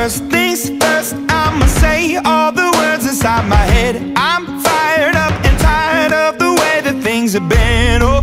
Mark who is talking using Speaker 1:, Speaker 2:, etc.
Speaker 1: First things first, I'ma say all the words inside my head. I'm fired up and tired of the way that things have been.